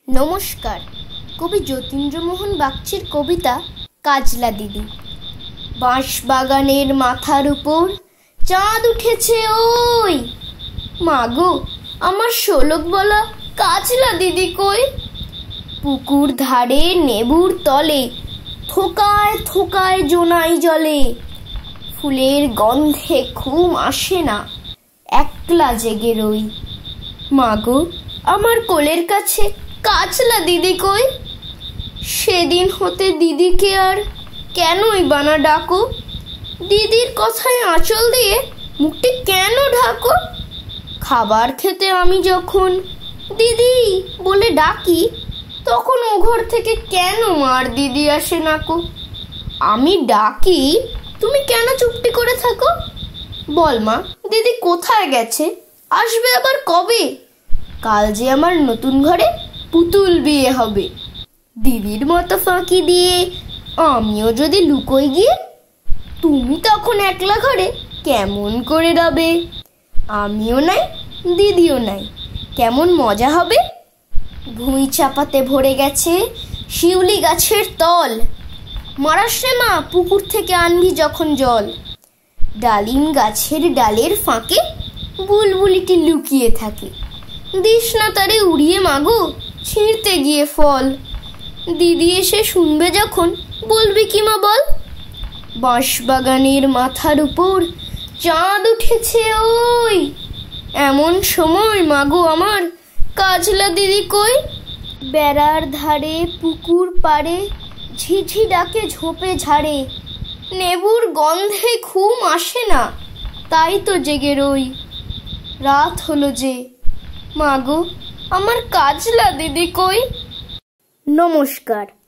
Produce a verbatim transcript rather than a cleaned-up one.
নমস্কার। কবি যতীন্দ্রমোহন বাগচির কবিতা কাজলা দিদি। বাঁশ বাগানের মাথার উপর চাঁদ উঠেছে ওই, মাগো আমার শোলক বলা কাজলা দিদি কই? পুকুর ধারে নেবুর তলে থোকায় থোকায় জোনাই জলে, ফুলের গন্ধে ঘুম আসে না, একলা জেগে রই। মাগো আমার কোলের কাছে কাজলা দিদি কই? সেদিন হতে দিদিকে আর কেনই বানা ডাকো? দিদির কথায় আঁচল দিয়ে মুখটি কেন ঢাকো? খাবার খেতে আমি যখন দিদি বলে ডাকি, তখন ও ঘর থেকে কেন আর দিদি আসে নাকো? আমি ডাকি, তুমি কেন চুপটি করে থাকো? বল মা, দিদি কোথায় গেছে? আসবে আবার কবে? কাল যে আমার নতুন ঘরে পুতুল বিয়ে হবে। দিদির মতো ফাঁকি দিয়ে আমিও যদি লুকোই গিয়ে, তুমি তখন একলা ঘরে কেমন করে রবে? আমিও নাই দিদিও নাই, কেমন মজা হবে। ভুঁই চাপাতে ভরে গেছে শিউলি গাছের তল, মারাস রে মা পুকুর থেকে আনবি যখন জল। ডালিম গাছের ডালের ফাঁকে বুলবুলিটি লুকিয়ে থাকে, দিস না তারে উড়িয়ে মাগো ছিঁড়তে গিয়ে ফল। দিদি এসে শুনবে যখন বলবি কি মা বল? বাঁশ বাগানের মাথার উপর চাঁদ উঠেছে ওই, এমন সময় মাগো আমার কাজলা দিদি কই? বেড়ার ধারে পুকুর পাড়ে ঝিঝি ডাকে ঝোপে ঝাড়ে, নেবুর গন্ধে ঘুম আসে না, তাই তো জেগে রই। রাত হলো যে, মাগো আমার কাজলা দিদি কই? নমস্কার।